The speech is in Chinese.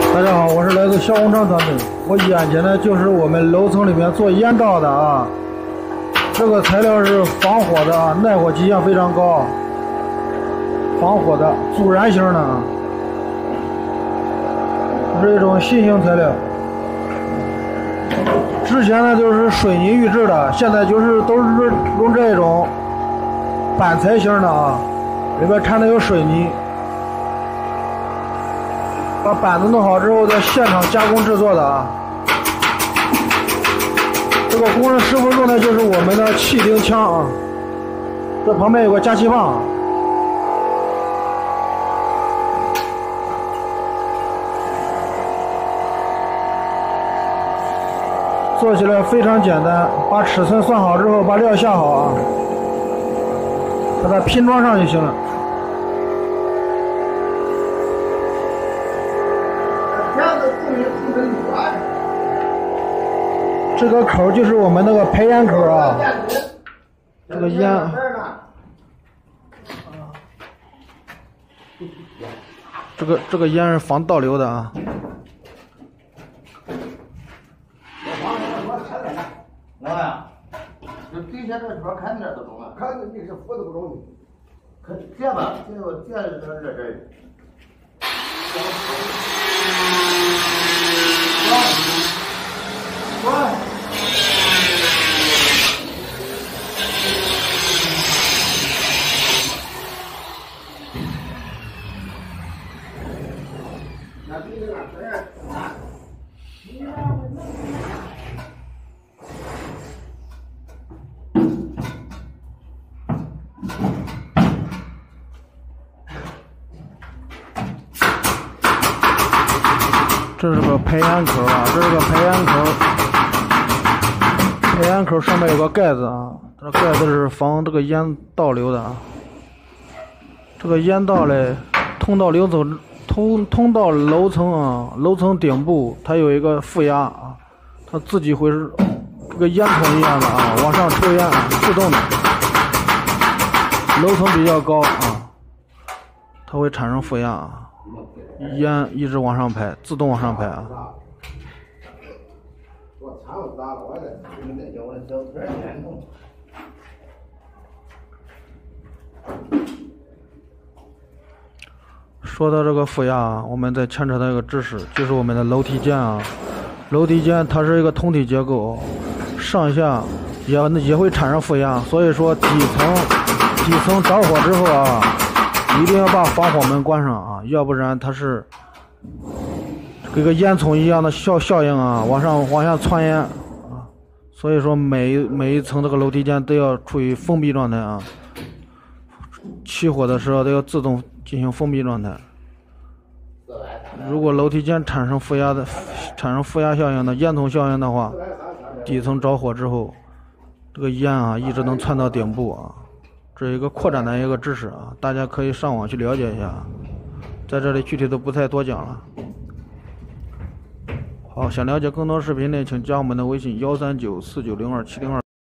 大家好，我是来自小工厂团队。我眼前呢就是我们楼层里面做烟道的啊，这个材料是防火的啊，耐火极限非常高，防火的阻燃型的啊，是一种新型材料。之前呢就是水泥预制的，现在都是用这种板材型的啊，里边掺的有水泥。把板子弄好之后，在现场加工制作的啊。这个工人师傅用的就是我们的气钉枪啊。这旁边有个加气棒啊。做起来非常简单，把尺寸算好之后，把料下好啊，把它拼装上就行了。这个口就是我们那个排烟口啊，这个烟，这个烟是防倒流的啊。 老呀，这底下这说看那都中了，看你是活都不中的，可接吧，接这。 这是个排烟口啊，这是个排烟口，排烟口上面有个盖子啊，这盖子是防这个烟倒流的啊。这个烟道嘞，通到楼层啊，楼层顶部它有一个负压啊，它自己会是这个烟筒一样的啊，往上抽烟啊，自动的。楼层比较高啊，它会产生负压啊。烟一直往上排，自动往上排啊。说到这个负压，我们再牵扯到一个知识，就是我们的楼梯间啊。楼梯间它是一个通体结构，上下也会产生负压，所以说底层着火之后啊，一定要把防火门关上啊，要不然它是跟个烟囱一样的效应啊，往下窜烟啊。所以说每一层这个楼梯间都要处于封闭状态啊，起火的时候都要自动进行封闭状态。如果楼梯间产生负压效应的烟囱效应的话，底层着火之后，这个烟啊一直能窜到顶部啊。这是一个扩展的一个知识啊，大家可以上网去了解一下，在这里具体都不太多讲了。好，想了解更多视频呢，请加我们的微信1394902702702。